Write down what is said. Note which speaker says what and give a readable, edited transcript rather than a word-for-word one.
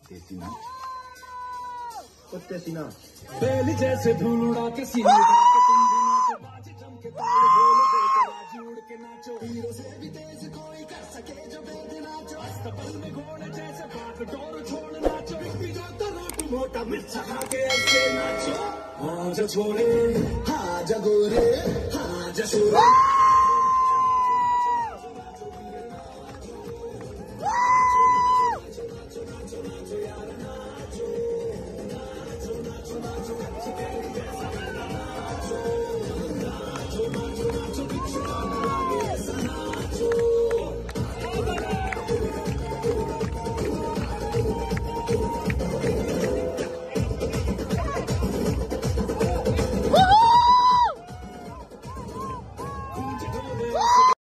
Speaker 1: देसी ना कुत्ते सीना बेली जैसे धूल उड़ा के सीने के तुम भी नाचो बाजी जम के ताल ढोल देकर बाजी उड़ के नाचो हीरो से भी तेज कोई कर सके जो बेद नाचो अस्तबल में घोड़े जैसे भाग डोर छोड़ नाचो भी जो तो रोट मोटा मिर्चा खा के ऐसे नाचो हाँ जा छोरे हाँ जा गोरे हाँ जा छोरे